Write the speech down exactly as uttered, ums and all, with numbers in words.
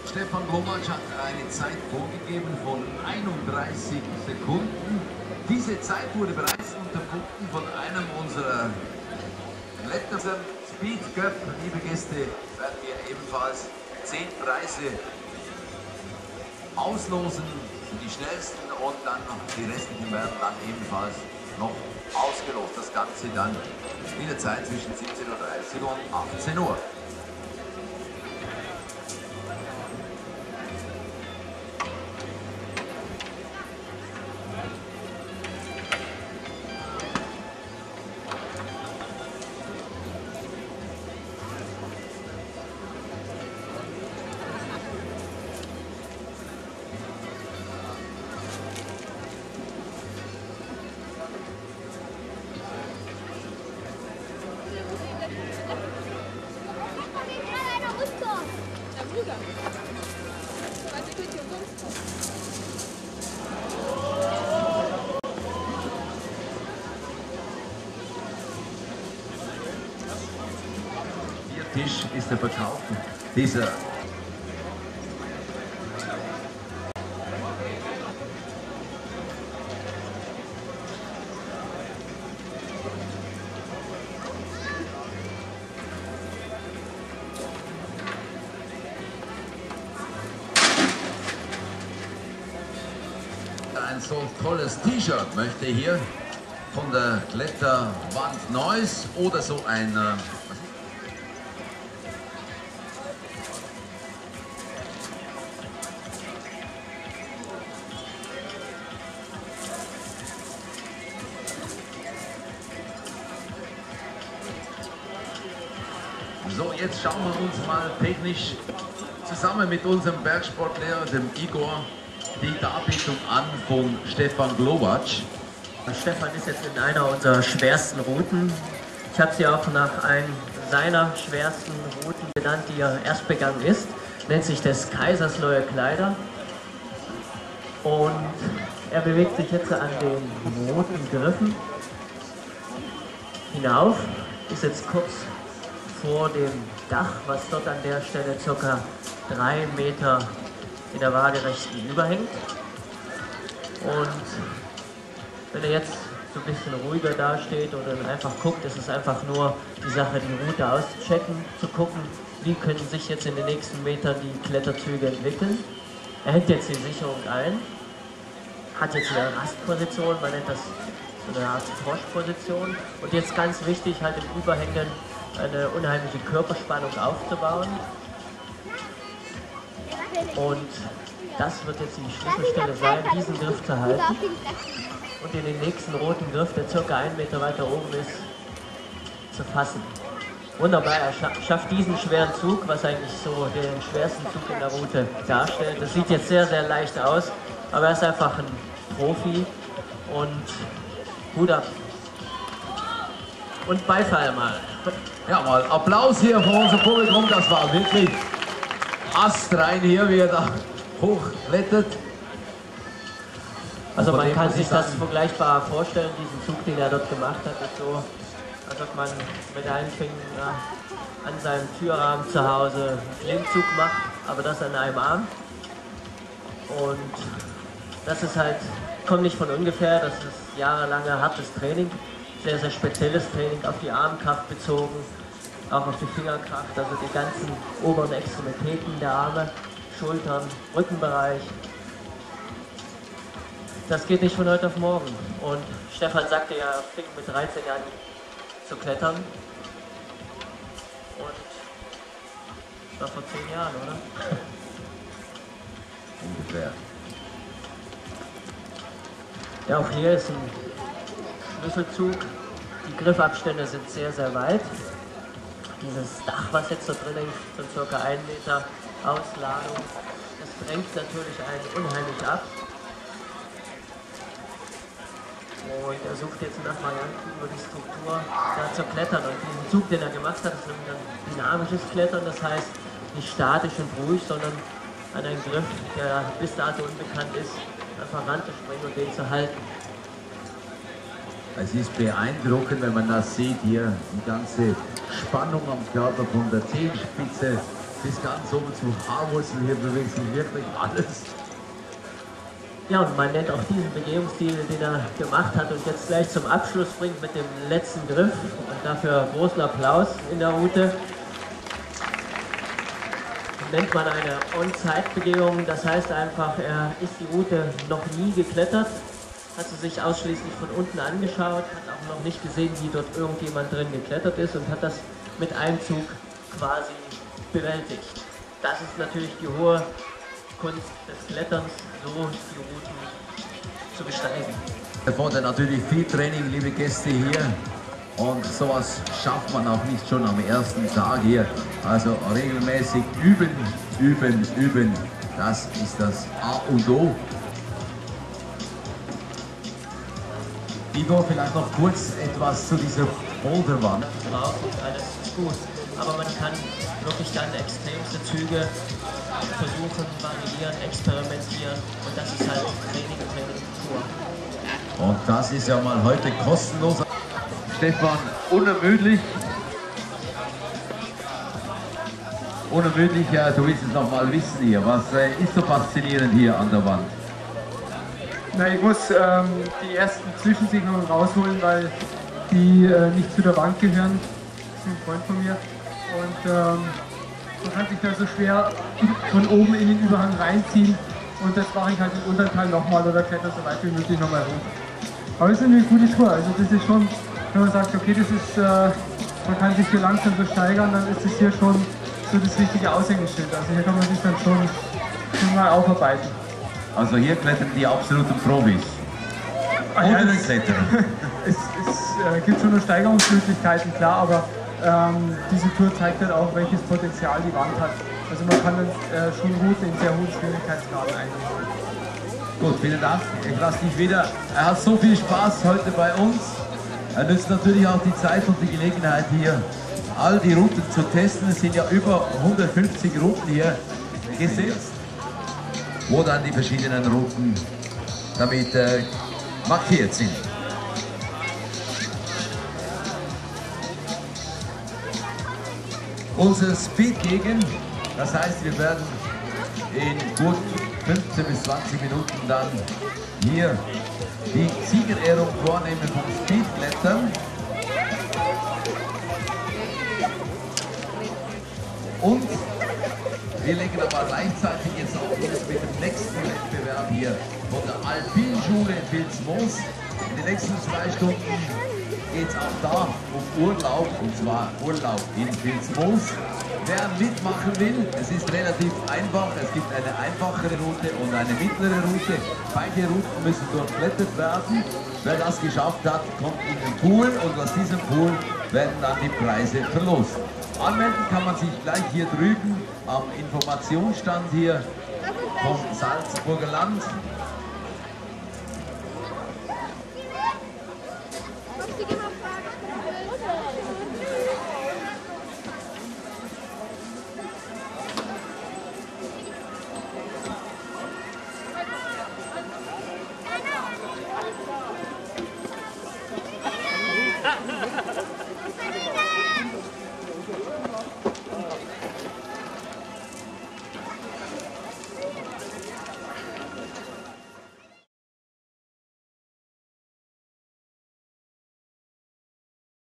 Stefan Globatsch hat eine Zeit vorgegeben von einunddreißig Sekunden. Diese Zeit wurde bereits unterbunden von einem unserer Klettern Speed Cup. Liebe Gäste, werden wir ebenfalls zehn Preise auslosen. Die schnellsten und dann die restlichen werden dann ebenfalls noch ausgelost. Das Ganze dann in der Zeit zwischen siebzehn Uhr dreißig und achtzehn Uhr. Ihr Tisch ist der Verkauf dieser ein so tolles T-Shirt möchte hier von der Kletterwand Neuss oder so ein äh, So, jetzt schauen wir uns mal technisch zusammen mit unserem Bergsportlehrer, dem Igor, die Darbietung an von Stefan Globatsch. Stefan ist jetzt in einer unserer schwersten Routen. Ich habe sie auch nach einem seiner schwersten Routen benannt, die er erst begangen ist. Nennt sich des Kaisers neue Kleider. Und er bewegt sich jetzt an den roten Griffen hinauf. Ist jetzt kurz vor dem Dach, was dort an der Stelle ca. drei Meter in der waagerechten überhängt. Und wenn er jetzt so ein bisschen ruhiger dasteht oder einfach guckt, ist es einfach nur die Sache, die Route auszuchecken, zu gucken, wie können sich jetzt in den nächsten Metern die Kletterzüge entwickeln. Er hängt jetzt die Sicherung ein, hat jetzt eine Rastposition, man nennt das so eine Art Froschposition. Und jetzt ganz wichtig, halt im Überhängen eine unheimliche Körperspannung aufzubauen. Und das wird jetzt die Schlüsselstelle sein, diesen Griff zu halten und in den nächsten roten Griff, der circa einen Meter weiter oben ist, zu fassen. Wunderbar, er scha schafft diesen schweren Zug, was eigentlich so den schwersten Zug in der Route darstellt. Das sieht jetzt sehr, sehr leicht aus, aber er ist einfach ein Profi und Hut ab. Und Beifall mal. Ja, mal Applaus hier von unserem Publikum, das war wirklich astrein hier, wie er da hochklettert. Also man kann sich das vergleichbar vorstellen, diesen Zug, den er dort gemacht hat, ist so, als ob man mit einem Finger an seinem Türrahmen zu Hause einen Klimmzug macht, aber das an einem Arm. Und das ist halt, kommt nicht von ungefähr, das ist jahrelange hartes Training, sehr, sehr spezielles Training auf die Armkraft bezogen, auch auf die Fingerkraft, also die ganzen oberen Extremitäten der Arme, Schultern, Rückenbereich. Das geht nicht von heute auf morgen. Und Stefan sagte ja, er fing mit dreizehn Jahren zu klettern. Und das war vor zehn Jahren, oder? Ungefähr. Ja, auch hier ist ein Schlüsselzug. Die Griffabstände sind sehr, sehr weit. Dieses Dach, was jetzt da drin ist, von ca. ein Meter Ausladung, das drängt natürlich einen unheimlich ab. Und er sucht jetzt nach Varianten über die Struktur da zu klettern. Und diesen Zug, den er gemacht hat, ist ein dynamisches Klettern, das heißt nicht statisch und ruhig, sondern an einen Griff, der bis dato unbekannt ist, einfach ranzuspringen und den zu halten. Es ist beeindruckend, wenn man das sieht hier, die ganze Spannung am Körper von der Zehenspitze bis ganz oben zu Haarwurzeln. Hier bewegt sich wirklich alles. Ja, und man nennt auch diesen Begehungsstil, den er gemacht hat und jetzt gleich zum Abschluss bringt mit dem letzten Griff. Und dafür großen Applaus in der Route. Nennt man eine On-Site-Begehung, das heißt einfach, er ist die Route noch nie geklettert, hat sie sich ausschließlich von unten angeschaut, hat auch noch nicht gesehen, wie dort irgendjemand drin geklettert ist und hat das mit einem Zug quasi bewältigt. Das ist natürlich die hohe Kunst des Kletterns, so die Routen zu besteigen. Erfordert natürlich viel Training, liebe Gäste hier. Und sowas schafft man auch nicht schon am ersten Tag hier. Also regelmäßig üben, üben, üben. Das ist das A und O. Igor, vielleicht noch kurz etwas zu dieser Boulderwand. Drauf und alles gut. Aber man kann wirklich dann extremste Züge versuchen, variieren, experimentieren. Und das ist halt Training, Training pur. Und das ist ja mal heute kostenlos. Stefan, unermüdlich. Unermüdlich, ja, du willst es noch mal wissen hier. Was äh, ist so faszinierend hier an der Wand? Na, ich muss ähm, die ersten Zwischensignale rausholen, weil die äh, nicht zu der Wand gehören. Das ist ein Freund von mir. Und ähm, man kann sich da so schwer von oben in den Überhang reinziehen. Und das mache ich halt im unteren Teil nochmal oder kletter so weit wie möglich nochmal hoch. Aber es ist eine gute Tour. Also das ist schon, wenn man sagt, okay, das ist, äh, man kann sich hier langsam so steigern, dann ist es hier schon so das richtige Aushängeschild. Also hier kann man sich dann schon, schon mal aufarbeiten. Also hier klettern die absoluten Profis. Ah, ja, Ohne es, Klettern. es, es äh, gibt schon noch Steigerungsmöglichkeiten, klar, aber ähm, diese Tour zeigt halt auch, welches Potenzial die Wand hat. Also man kann dann äh, schon Routen in sehr hohen Schwierigkeitsgraden eingehen. Gut, vielen Dank. Ich lasse dich wieder. Er hat so viel Spaß heute bei uns. Er nützt natürlich auch die Zeit und die Gelegenheit hier, all die Routen zu testen. Es sind ja über hundertfünfzig Routen hier gesetzt, wo dann die verschiedenen Routen damit äh, markiert sind. Unser Speed-Gegen, das heißt, wir werden in gut fünfzehn bis zwanzig Minuten dann hier die Siegerehrung vornehmen vom Speedklettern. Und wir legen aber gleichzeitig jetzt auch los mit dem nächsten Wettbewerb hier von der Alpinschule in Vilsmoos. In den nächsten zwei Stunden geht es auch da um Urlaub, und zwar Urlaub in Vilsmoos. Wer mitmachen will, es ist relativ einfach. Es gibt eine einfachere Route und eine mittlere Route. Beide Routen müssen durchblättert werden. Wer das geschafft hat, kommt in den Pool und aus diesem Pool werden dann die Preise verlost. Anmelden kann man sich gleich hier drüben am Informationsstand hier vom Salzburger Land.